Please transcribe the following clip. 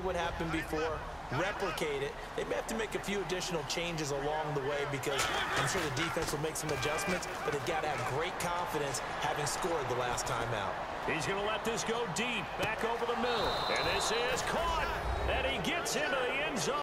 what happened before, replicate it. They may have to make a few additional changes along the way because I'm sure the defense will make some adjustments, but they've got to have great confidence having scored the last time out. He's going to let this go deep, back over the middle. And this is caught, and he gets into the end zone.